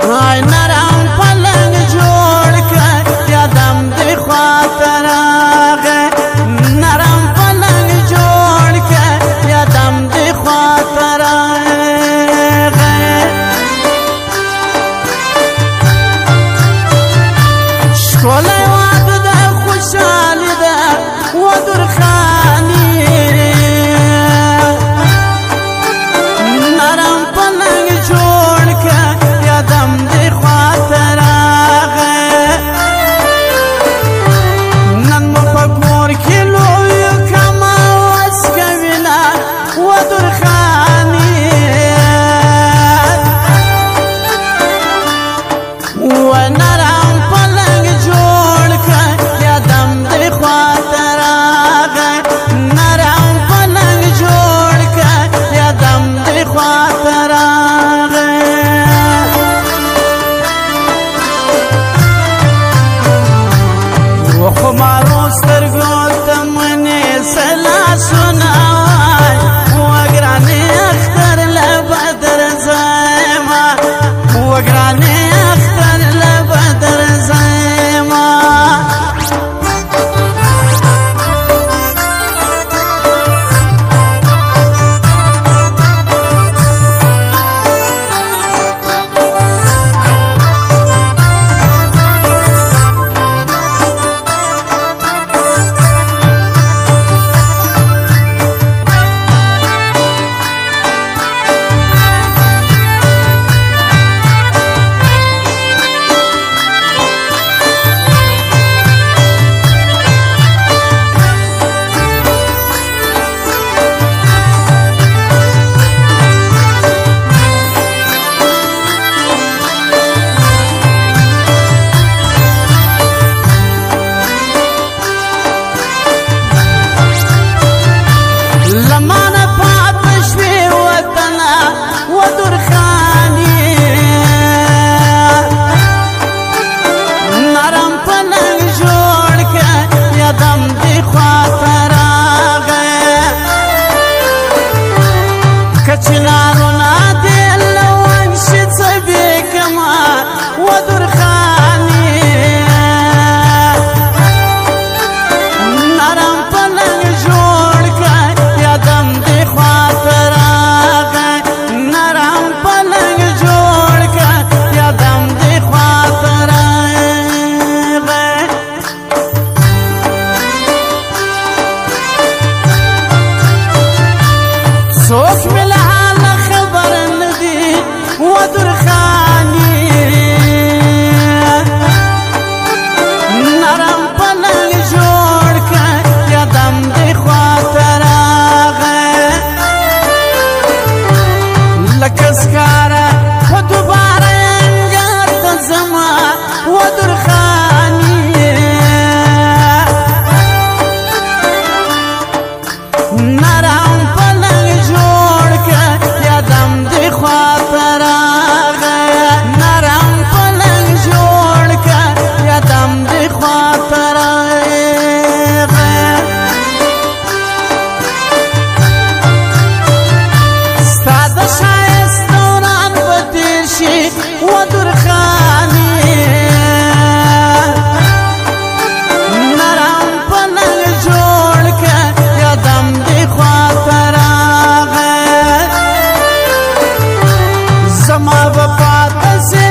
هاي نرم پلنگ جوڑ کر یادم دی خاطر آگے نرم پلنگ جوڑ کر یادم دی خاطر آگے شکل واد دا خوشحال دا ودر خانی نرم پلنگ جوڑ کر یادم دی خاطر آگے نن مفکور کلوی کما واسکوینا ودر خانی ونرم پلنگ جوڑ کر یادم دی خاطر آگے نرم پلنگ جوڑ کر یادم دی خاطر آگے وخمارو سترگو تمنی سلا سناوای وگرانی اختر لبدر زیما وگرانی اختر لبدر زیما کچنارنا دل وانشي صبيكما ودر خاني نرم پلنگ جوڑ کر یادم دی خاطر آگے نرم پلنگ جوڑ کر یادم دی خاطر آگے سوچ ملا ودر خانی نرم پلنگ جوڑ کر یادم دی خاطر آگے لکسکارا دوبارہ انگار تزما ودر خانی نرم پلنگ جوڑ کر یادم دی خاطر نرم پلنگ جوڑ کر یادم دی خاطر ستا د ښایست دوران به تېر شي ودر خاني نرم پلنگ جوڑ کر یادم دی خاطر زما وفات سے